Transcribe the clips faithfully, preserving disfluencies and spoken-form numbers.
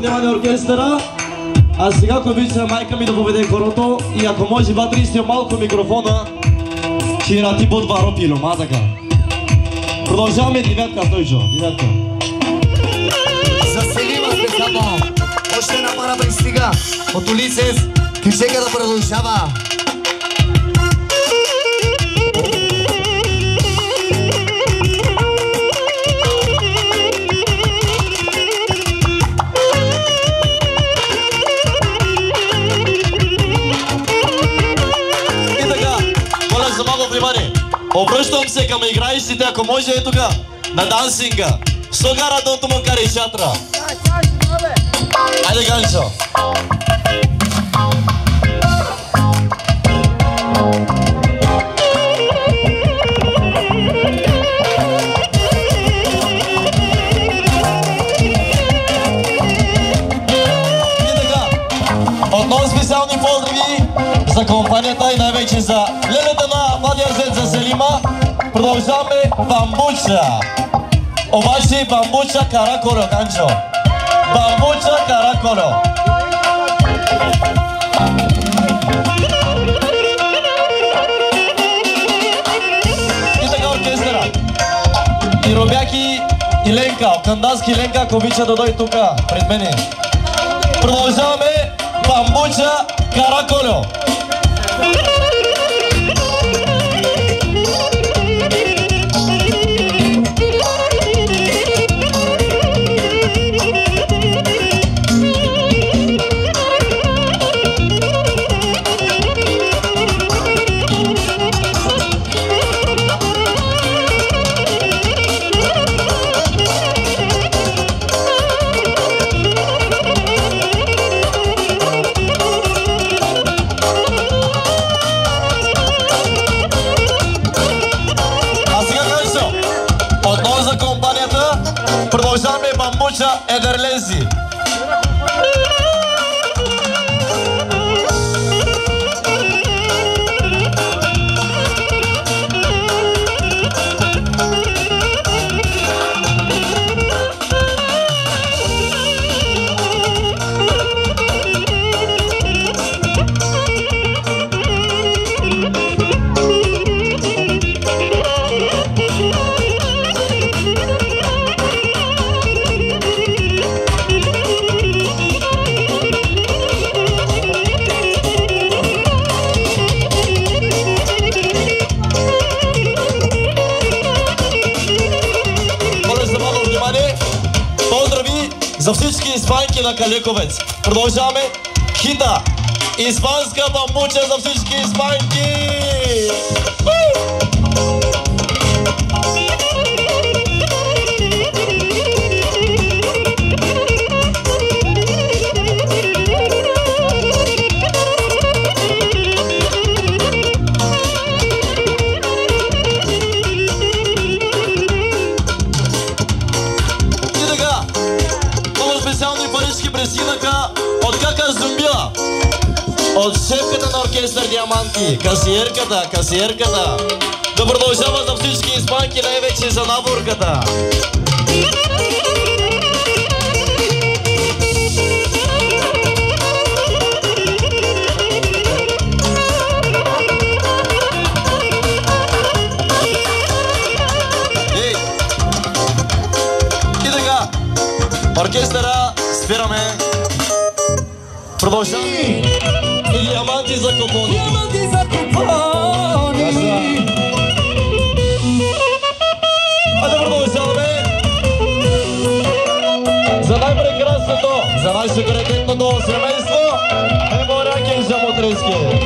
внимание оркестъра. А сега, ако обича майка ми да поведе хорото и ако може вътре сте малко микрофона, ще рати под варо пило, ма така. Продължаваме девятка, Стойчо, девятка. Заселиваме само. Още една пара пристига. От Улисес, кючека да продължава. Обръщам се към играещите, ако може е тук на дансинга. Согара дото му кари шатра. Айде, Ганчо. И така, отново специални поздрави за компанията и най-вече за лелята на младия зет за Селима. Продължаваме Бамбуча. Обаче Бамбуча Караколо, Ганчо. Бамбуча Караколо. И така оркестъра. И Робяки и Ленка, Кандалски Ленка, ако обича да дойде тук пред мене. Продължаваме Бамбуча Караколо. Продължаваме Бамбуча Едерлези. За всички испанки на Калековец. Продължаваме хита. Испанска бамбуча за всички испанки. Пресинаха от Кака Зумбила, от шефката на оркестър Диаманти, касиерката, касиерката. Да продължава за всички испанки, най-вече за наборката. Ей! И така, оркестъра спираме. Продължаваме. И диаманти за купони. Диаманти за купони. А да продължаваме. За най-прекрасното, за най-секретното семейство Еморяки Жамотрески.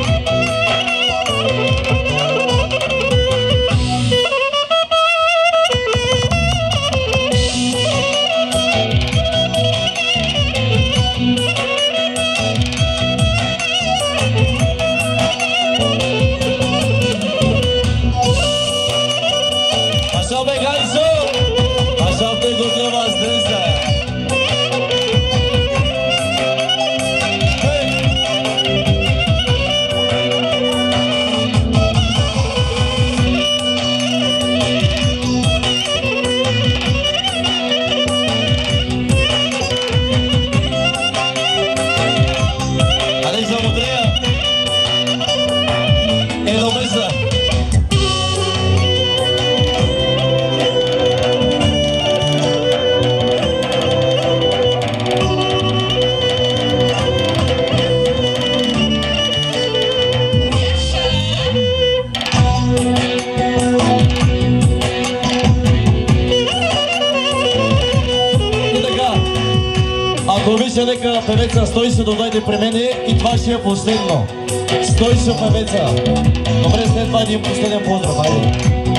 дека певеца Стойшо да дойде при мене и това ще е последно. Стойшо певеца. Добре, след това един последен поздрав, айде.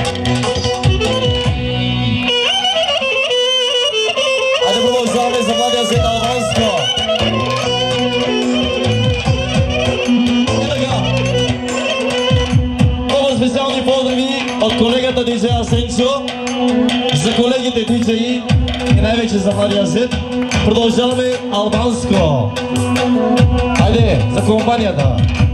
Айде продължаваме за младия зет Албанско. И така. Много специални поздрави от колегата диджей Асенчо, за колегите диджеи и най-вече за младия зет. Продължаваме Албанско. Айде, за компанията.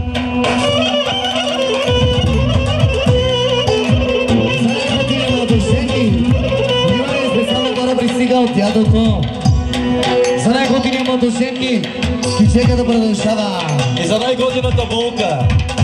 Пристига от дядото. За най-готиния младоженки кючека да продължава. И за най-готината булка.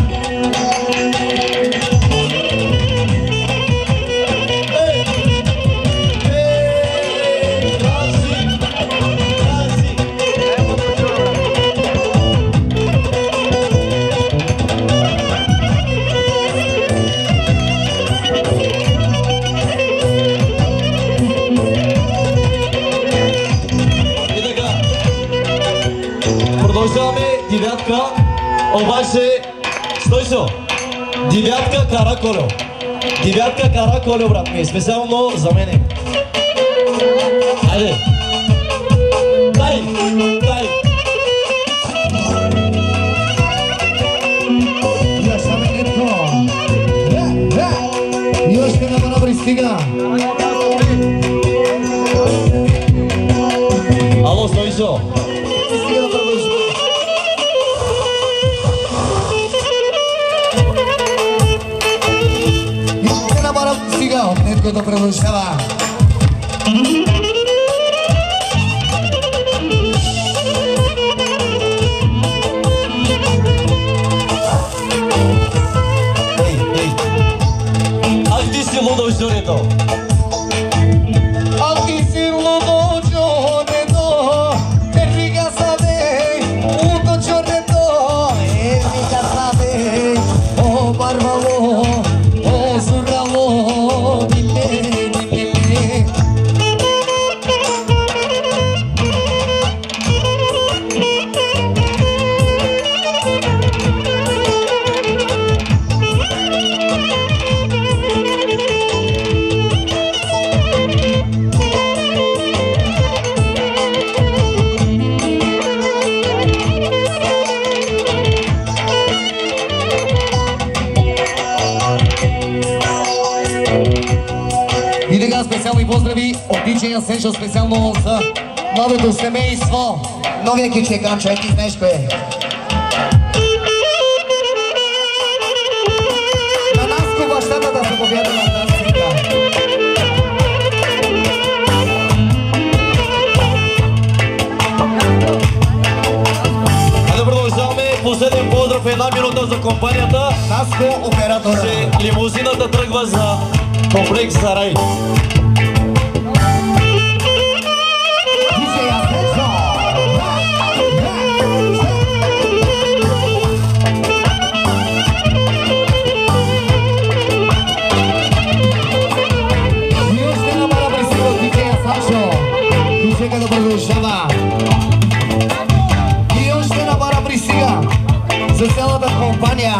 Продължаваме девятка, обаче Стойшо, девятка Караколю. Девятка Караколю, брат ми, специално за мене. Айде. Дай, дай. Яшаменето. И още една мана пристига. Ало, Стойшо. Сега от нетко да продължава. Ей, ей. Ах ти си лудо журито. Ах ти си лудо журито. Ервига саде. Лудо журито. Ервига саде. О, барбало. О, зурало. И така специални поздрави от диджей Асенчо специално за новото семейство. Новия кючеканчо, ети знаеш кое е. На Наско бащата да се побяда на танците. Айде продължаваме. Последен поздрав, една минута за компанията. Наско оператора. Че лимузината тръгва за комплекс Сарай. диджей Асенчо. И още една мара пристига от диджей Асенчо. Кючека да продължава. И още една мара пристига за цялата компания.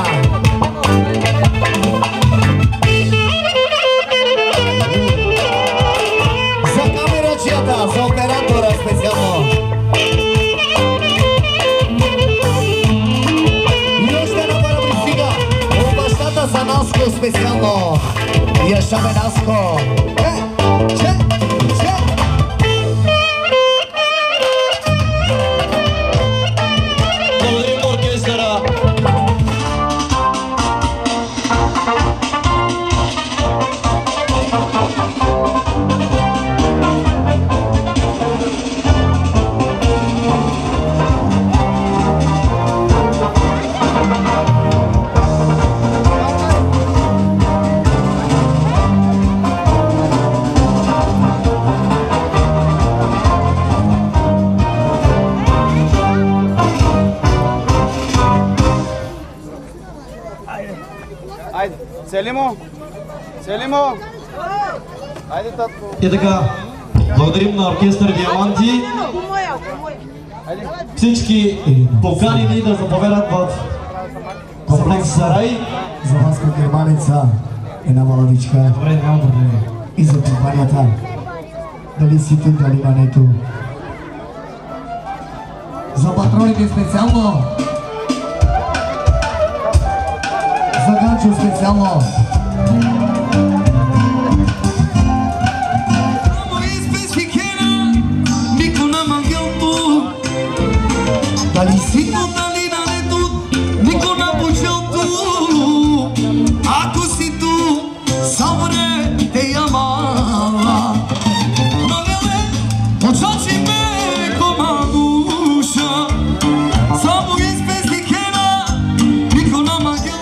За камерачията, за оператора специално. И още една пара пристига от бащата за Наско специално. Яшаме Наско. Е, че, че. Благодарим оркестъра. Айде, цели му! Цели му! Айде, татко! И така, благодарим на оркестър Диаманти. Всички поканени да заповядат в комплекс Сарай. За вас като германеца една маладичка. Добре, няма проблеми. И за компанията. Дали си тук, дали мането. За патроните специално. За Ганчо специално. Дали си тук, дали мането. Никой на почелто. Ако си тук, съвре те ямала. Навеле, очачи ме командуша. Само изпезли кена, никой на магил.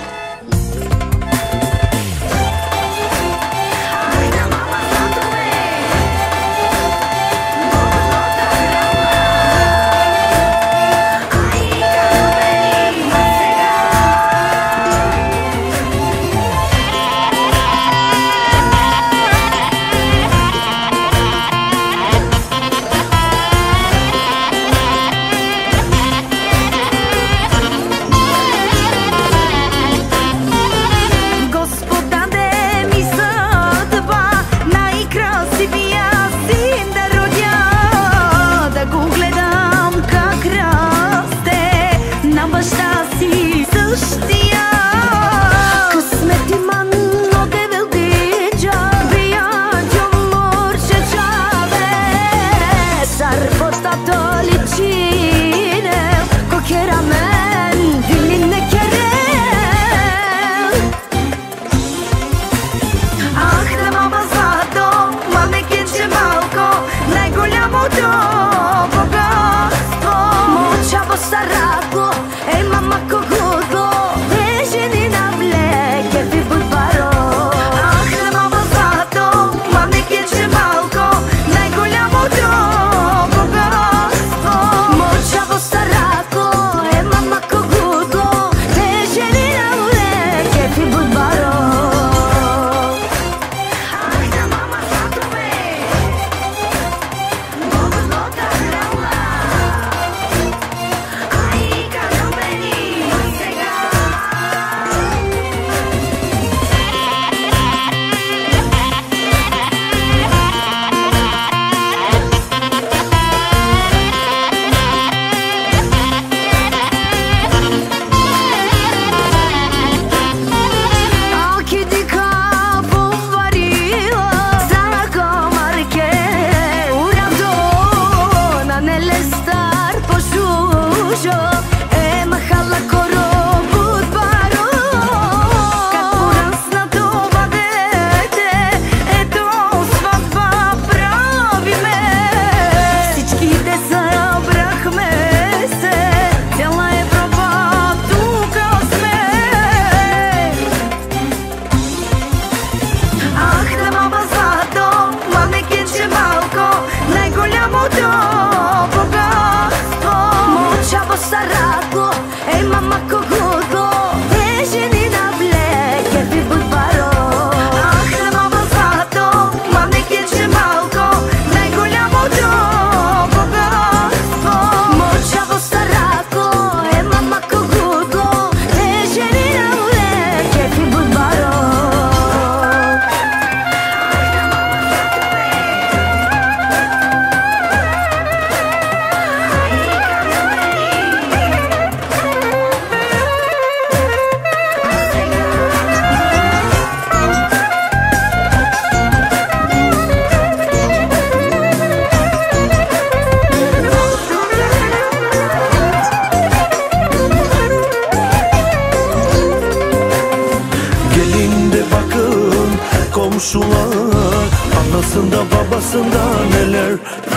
komşular, anasında babasında neler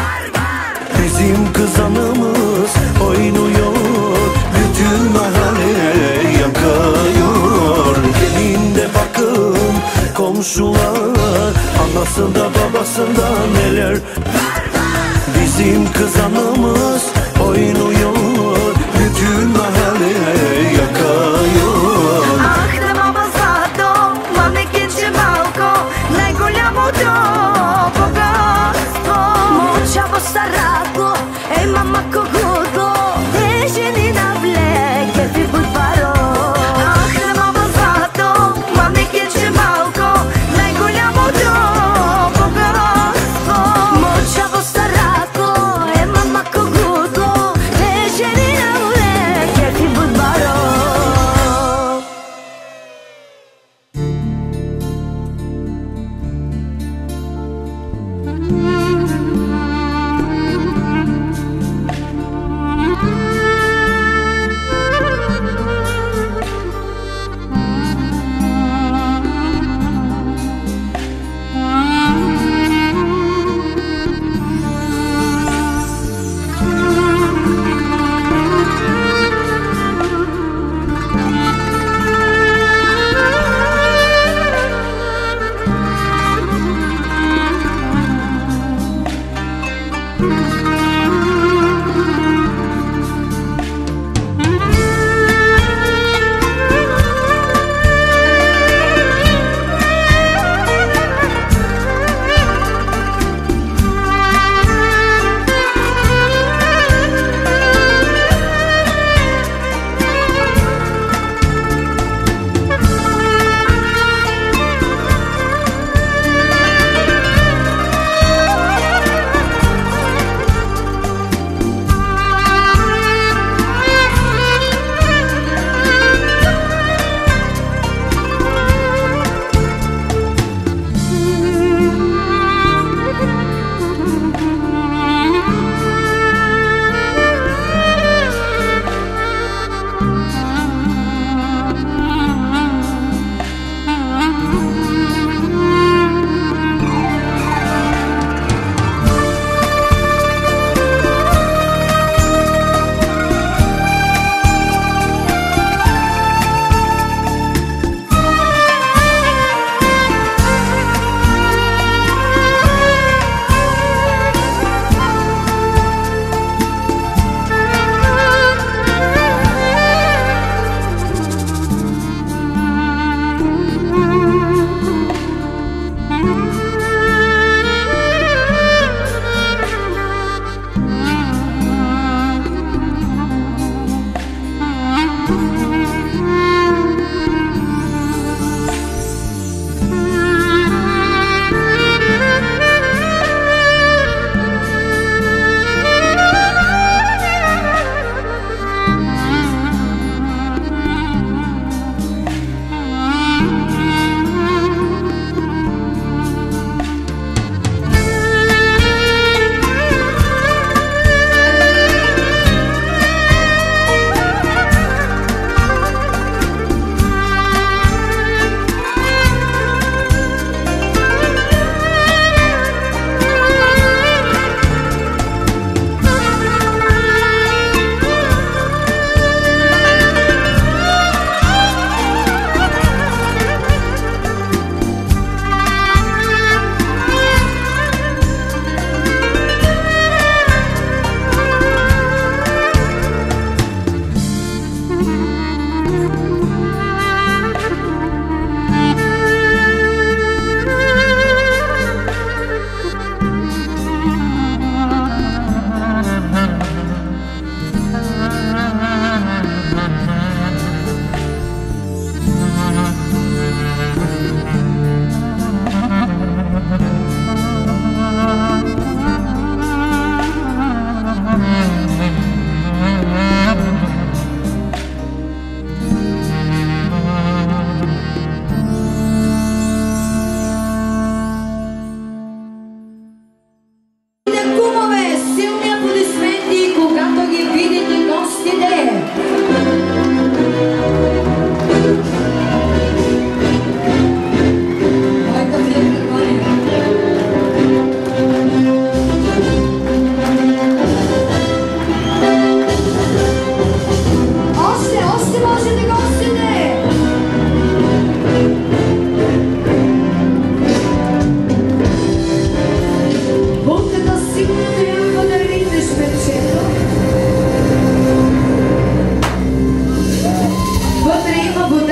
bizim kızanımız oynuyor, bütün mahalle yakıyor. Gelin de bakın komşular, anasında babasında neler bizim kızanımız oynuyor, bütün mahalle yakıyor. Старако, ей мама когото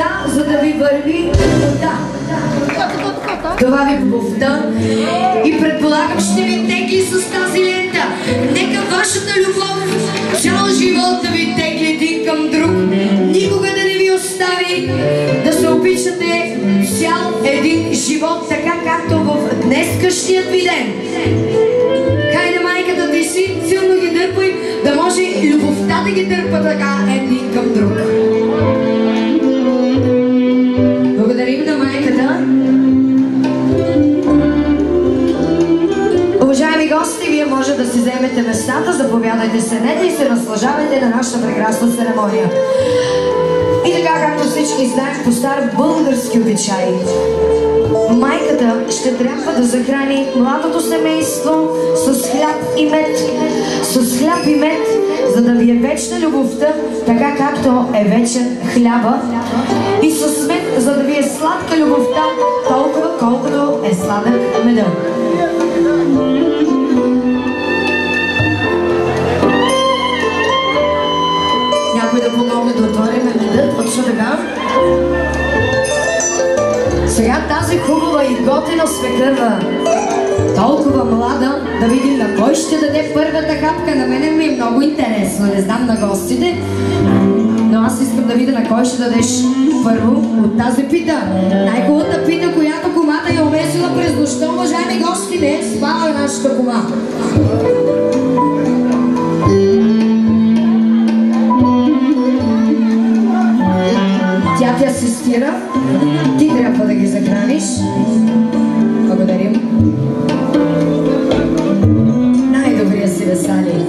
за да ви върви любовта. Това ви любовта и предполагам ще ви тегли с тази лента. Нека вашата любов цял живот да ви тегли един към друг. Никога да не ви остави, да се обичате цял един живот, така както в днескашният ви ден. Хайде майката ти си, силно ги дърпай, да може любовта да ги дърпа така един към друг. Благодарим на майката. Уважаеми гости, вие може да си вземете местата, заповядайте, седнете и се наслаждавайте на нашата прекрасна церемония. И така, както всички знаем, по стар български обичай, майката ще трябва да захрани младото семейство с хляб и мед. С хляб и мед, за да ви е вечна любовта, така както е вечен хляба. И с мед, за да ви е сладка любовта, толкова колкото е сладък меда. Някой да помогне да отворим меда, точно така. Сега тази хубава и готина свекърва, толкова млада, да видим на кой ще даде първата хапка. На мене ми е много интересно, не знам на гостите, но аз искам да видя на кой ще дадеш първо от тази пита. Най-хубавата пита, която комата е умесила през нощта, уважаеми гости, не е спала нашата кома. Тя те асистира, ти трябва да ги захраниш. Благодарим. Най-добрия си Весали.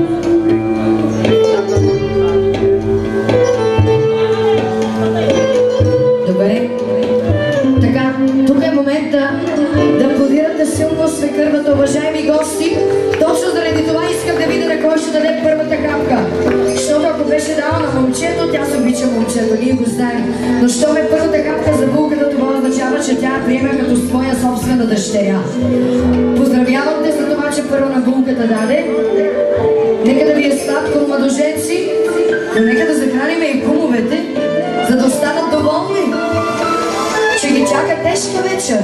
Добре. Така, тук е момента да аплодирате силно свекървата, уважаеми гости. Точно заради това искам да видя на кой ще даде първата хапка. Защото ако беше дала на момчето, тя се обича момчето, ние го знаем. Но щом е първата хапка за булката, това означава, че тя я приема като своя собствена дъщеря. Поздравявам те за това, че първо на булката даде. Нека да ви е сладко, младоженци, но нека да захраним и кумовете, за да останат доволни, че ги чака тежка вечер.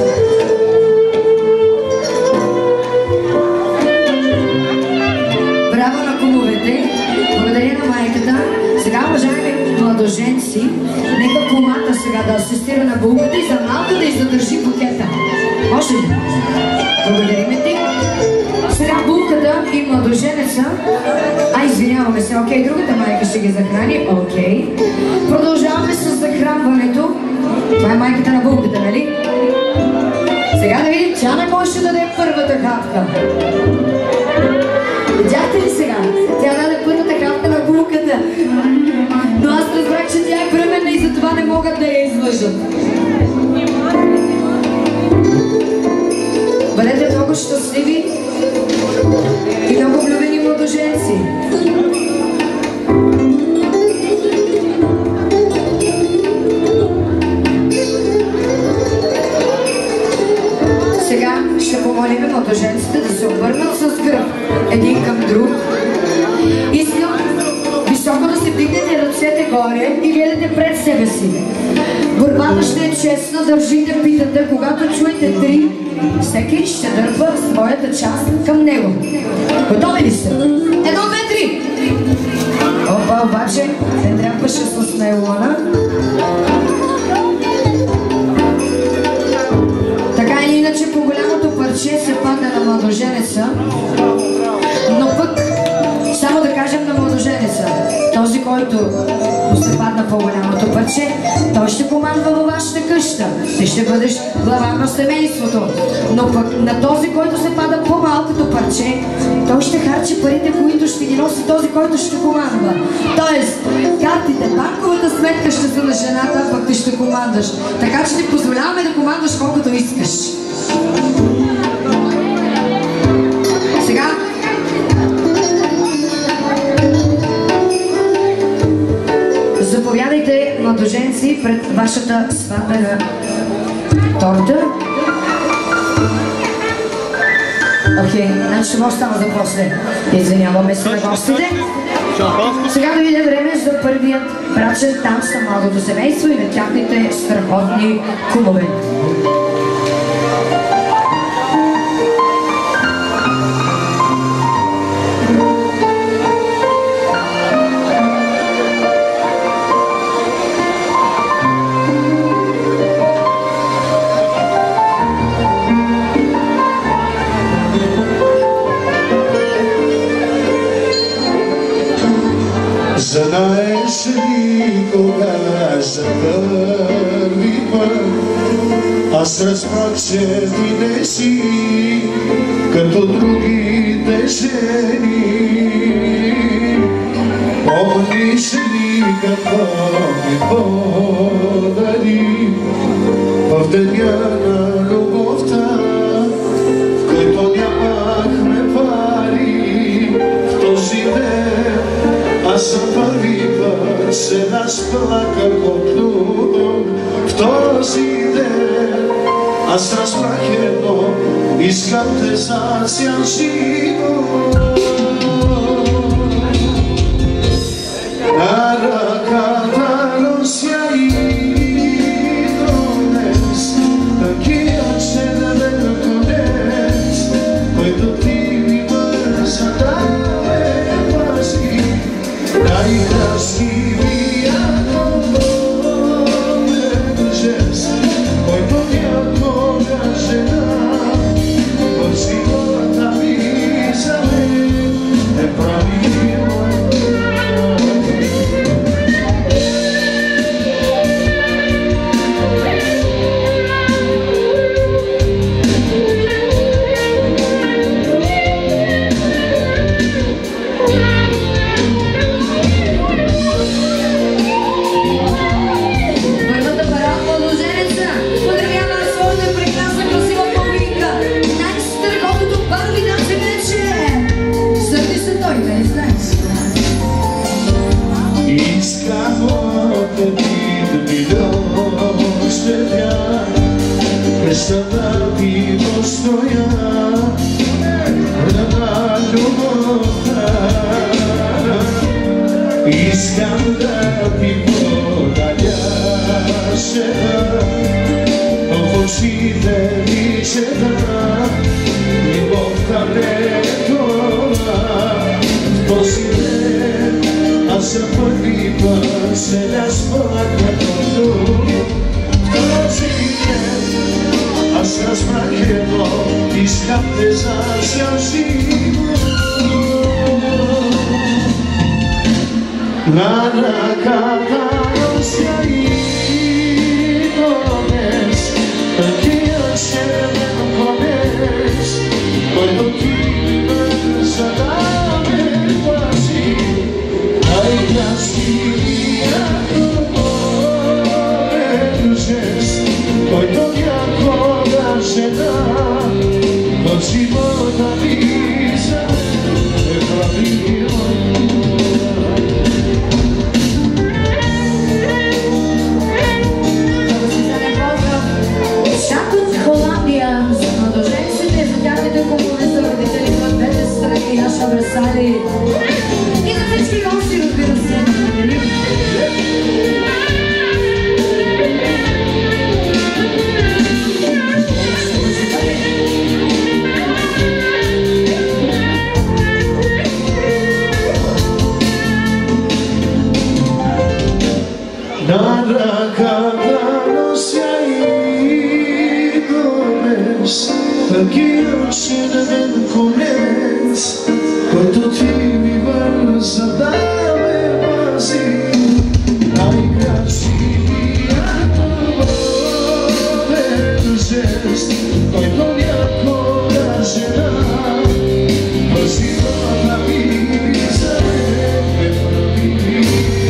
Браво на кумовете, благодаря на майката. Сега, уважаеми младоженци, нека кумата сега да асистира на булката и за малко да издържи букета. Може ли? Благодариме ти. Сега булката и младоженеца. А, извиняваме се, окей, другата майка ще ги захрани, окей. Продължаваме с захранването. Това е майката на булката, нали? Сега да видим, тя на кой ще даде първата хапка. Видяхте ли сега? Тя даде първата хапка на булката. Но аз разбрах, че тя е бременна и затова не могат да я излъжат. Бъдете много щастливи и много влюбени младоженци. Сега ще помолим младоженците да се обърнат с гръб един към друг. Искам високо да се вдигнете ръцете горе и гледате пред себе си. Борбата ще е честна, държите питата, когато чуете три, всеки ще дърпа своята част към него. Готови ли сте? Едно, две, три! Опа, обаче, не трябваше с нейлона. Така или иначе, по голямото парче се падна на младоженеца, но пък, само да кажем на младоженеца, този, който му се падна по-голямото парче, той ще командва във вашата къща. Ти ще бъдеш глава на семейството. Но пък на този, който се пада по-малкото парче, той ще харчи парите, които ще ги носи този, който ще командва. Тоест, картите, банковата сметка ще са на жената, пък ти ще командваш. Така че ти позволяваме да командваш колкото искаш. Сега, заповядайте, младоженци, пред вашата сватбена торта. Окей, значи ще остава за после. Извиняваме се на гостите. Сега дойде време за първият брачен танц на младото семейство и на тяхните страхотни кумове. Знаеш ли кога за първи път аз разбрах, че ти не си като другите жени? Помниш ли какво ми подари в деня на любовта, в който нямахме пари? В този ден аз съм първи път се разплаках от любов. В този ден аз разбрах едно, искам те за цял живот. На ръката нося идолец, такива седен конец, който ти ми бърза да ме пази. Най-красивия любовен жест, който някога жена в живота ми за мен е правила. Красота ти достоя на любовта. Искам да ти подаря жена, в очите ми чета любовта не е това. В този ден аз за първи път се разплаках от любов. В този ден аз разбрах едно, искам те за цял живот. На ръката нося идолец, такива червен конец, който ти ми бърза да ме пази. Най-красивия любовен жест, който някога жена в живота ми за е правила. Шак от Холандия за младоженците, за тяхните кумове са родители от двете страни, Яша Бресали и за всички гости, разбира се. На ръката нося идолец, такива червен конец, който ти ми бърза да ме пази. Най-красивия любовен жест, който някога жена в живота ми за мен е прави.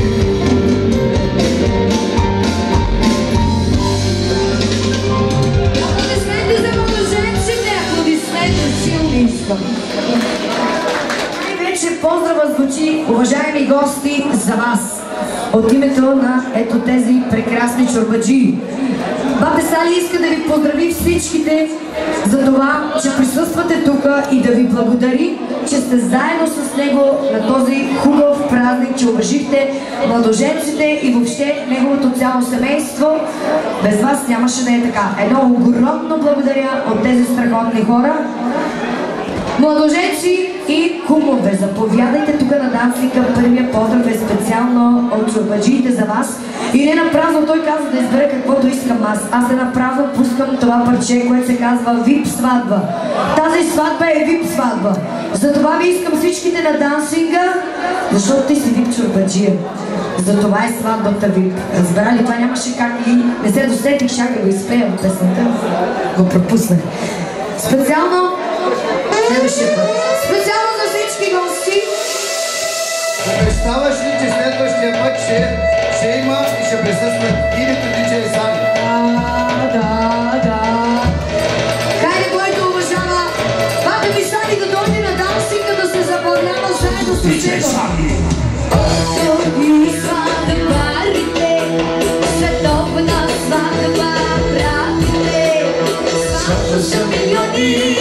Най-вече поздрава звучи, уважаеми гости, за вас от името на ето тези прекрасни чорбаджии. Бате Сали иска да ви поздрави всичките за това, че присъствате тук и да ви благодари, че сте заедно с него на този хубав празник, че уважихте младоженците и въобще неговото цяло семейство. Без вас нямаше да е така. Едно огромно благодаря от тези страхотни хора. Младоженци и кумове, заповядайте тук на Дансинга. Първия поздрав е специално от чорбаджиите за вас. И не напразно той каза да избере каквото искам аз. Аз не напразно пускам това парче, което се казва вип сватба. Тази сватба е вип сватба. Затова ви искам всичките на Дансинга, защото ти си вип чорбаджия. Затова е сватбата вип. Разбрали, това нямаше как и не се досетих, чак да го изпея от песната. Го пропуснах. Специално следващия път. Специално за всички гости. Представаш ли, че следващия път ще, ще има и ще присъстват идите диджеи Сали? Да, да, да. Хайде, който уважава Бате ми Сали да дойде на Дансинга да се забавлява заедно с учето. Световна сватба правите, сватба за милиони.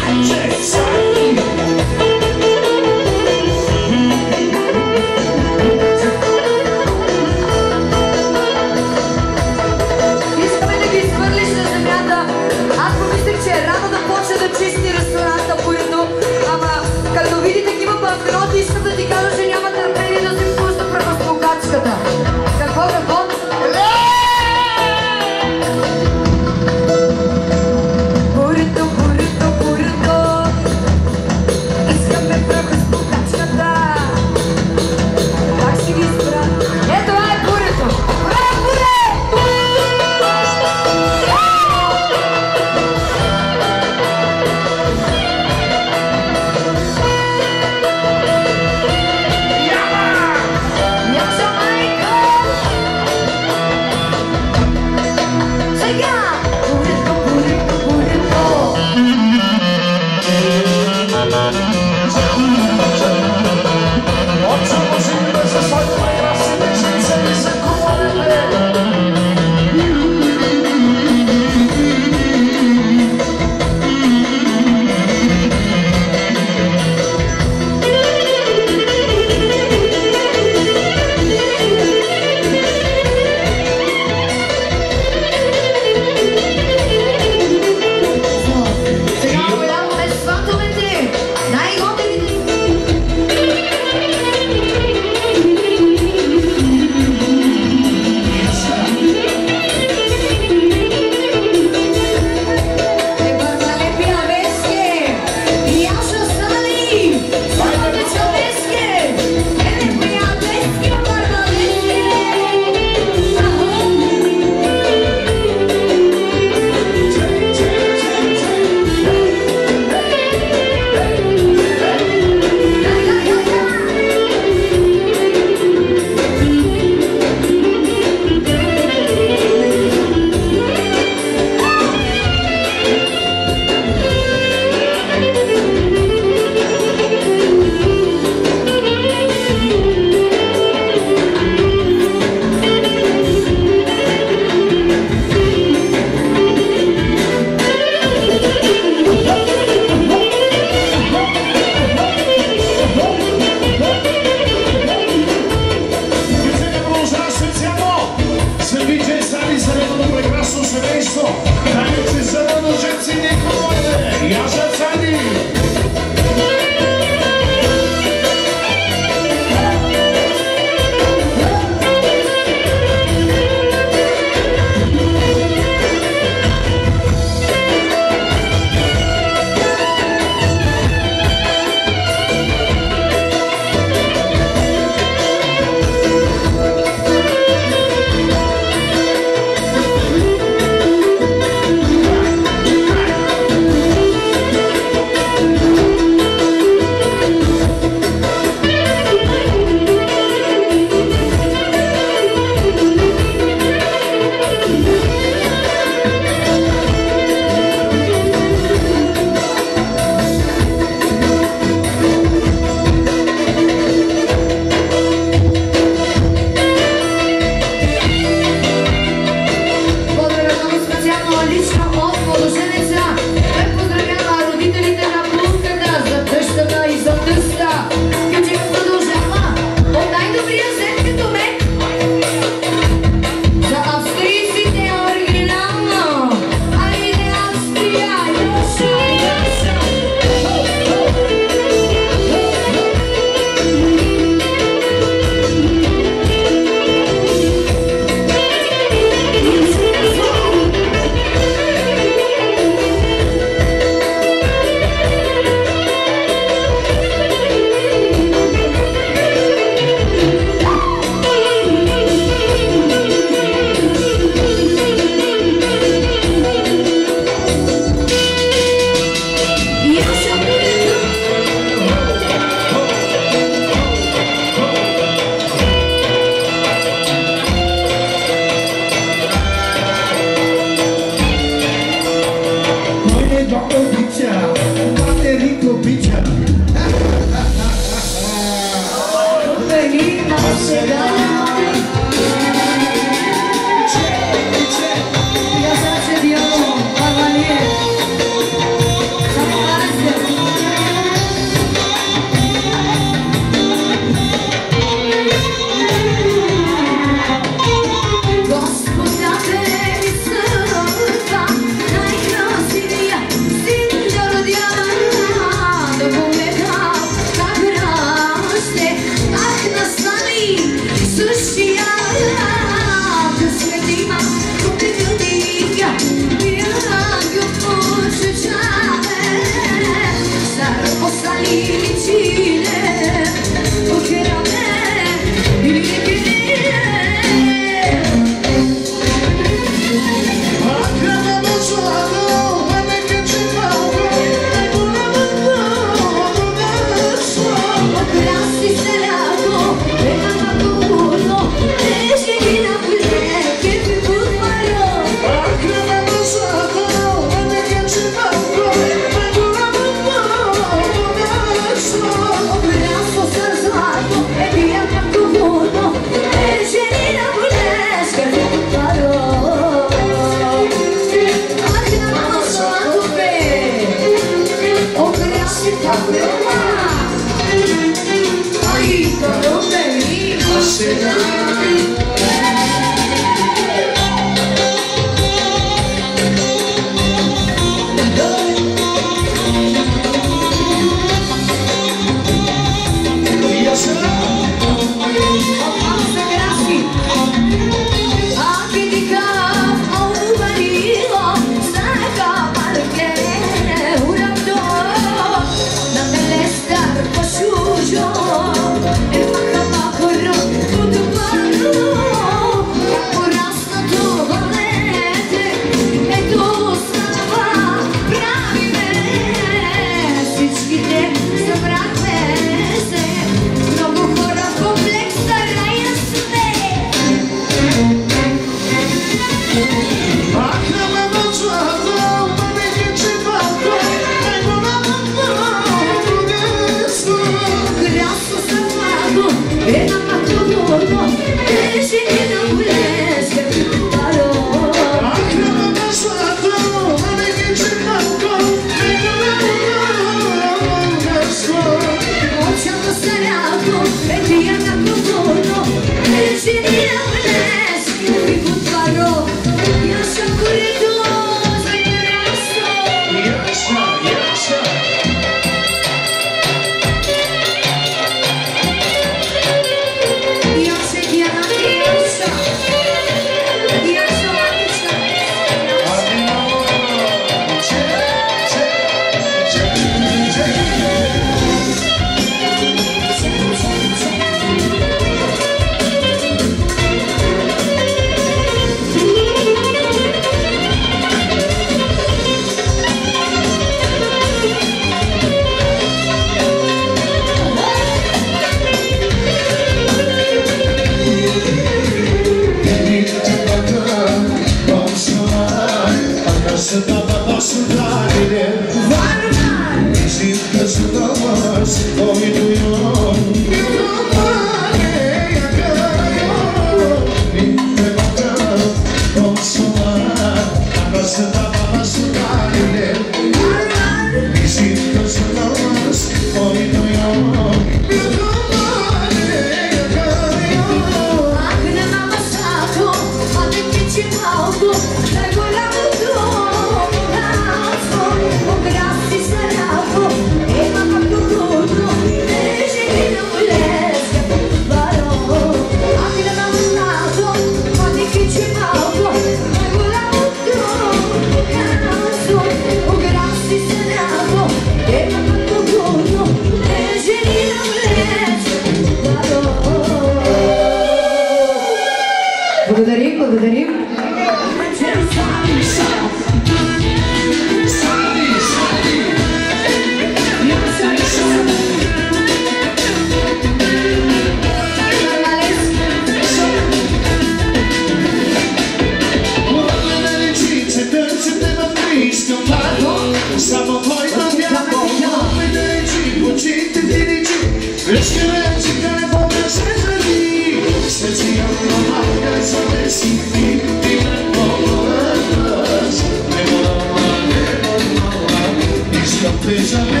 bésame.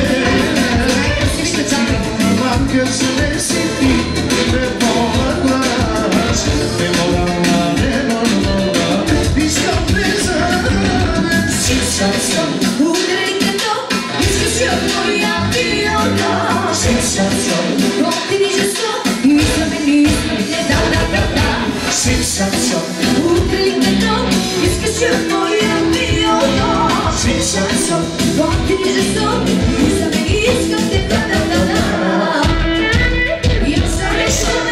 Márquese sin ti, me pongo atrás. Demorada, demorada, discompresa. Sensación, un intento, discusión, voy a viola. Sensación, no te dices no, y no me dices da da da da. Sensación, un intento, discusión, voy a viola. Sensación, no te dices no, y no me dices da da da da. Io sarei solo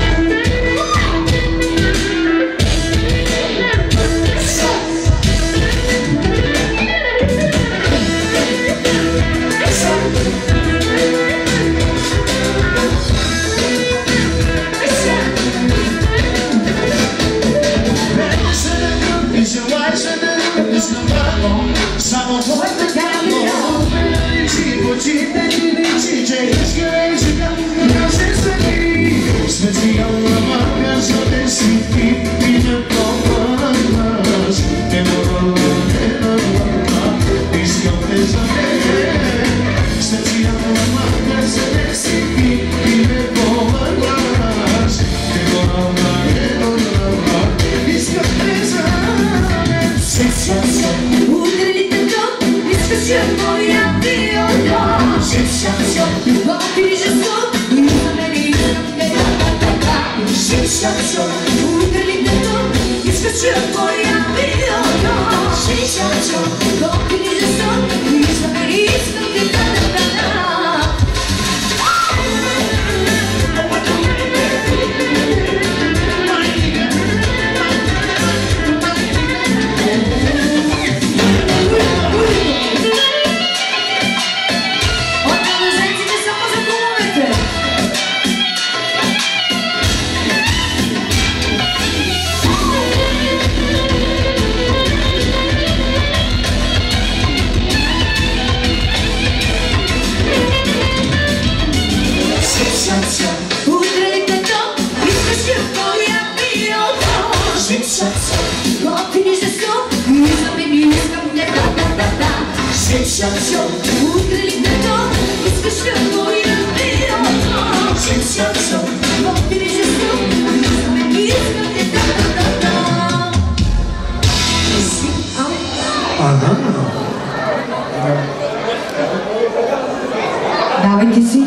Samo pojďte kámo, si počíte divíci, že hezky říká, já se staví. Speciálna marka za desítky, jde to nás. Nemorala, nemorala, diskonte za mě. Speciálna marka za desítky, jde to nás. Nemorala, nemorala, diskonte za mě. Sensación. Voy a viola. Sensación, no te dices no, y no me dices da da da da. Sensación, un intento, discusión, voy a viola. Sensación, no te dices no, y no me dices da da da da. Sensación, un intento, discusión, voy a viola. Sensación, no te dices no, no me dices da da da da. Sí, ah. Давайте си.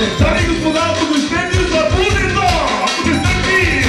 Дами и господа, посещение за публика! Посещение!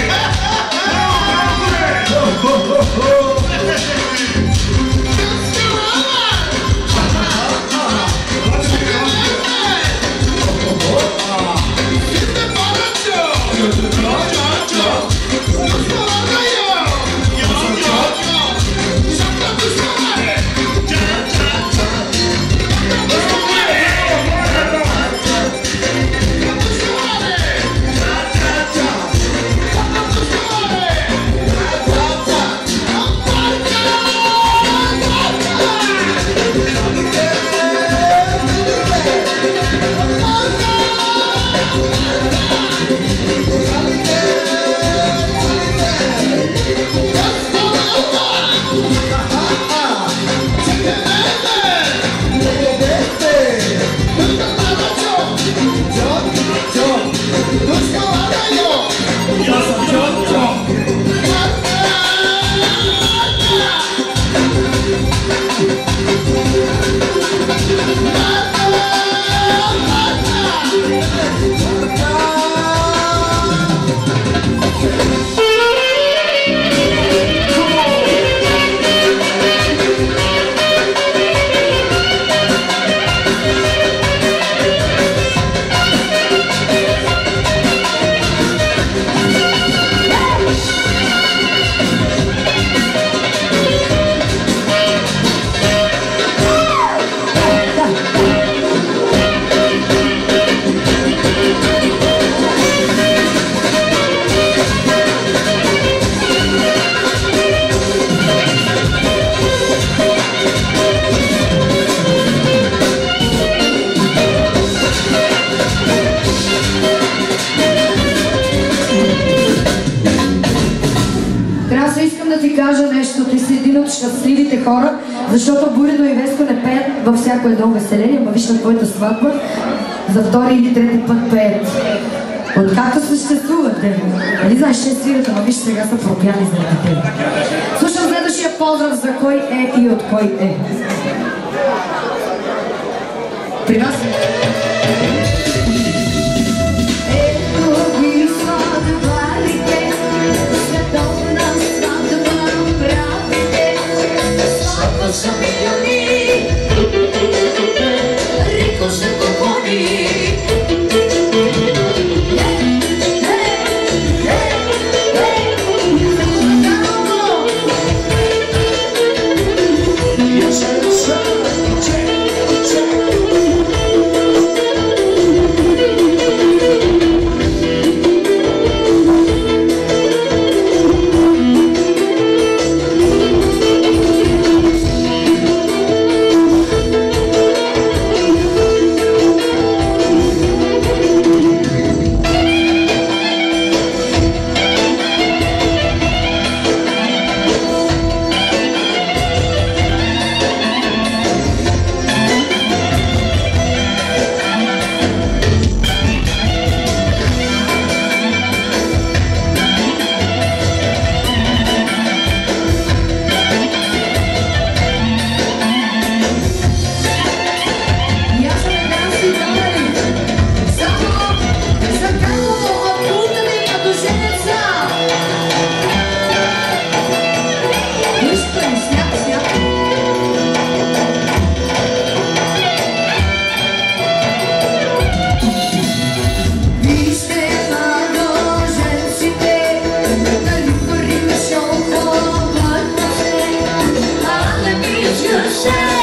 Щастливите хора, защото Бурино и Веско не пеят във всяко едно веселение, ама виж на твоята сватба за втори или трети път пеят. Откакто съществувате, нали знаеш, ще свират, ама виж сега са пропяни заради теб. Слушам следващия поздрав за кой е и от кой е. При вас? Sa milioni, ricco se poponi. Hey, hey, hey, hey, io sono solo c'è, c'è. Shine.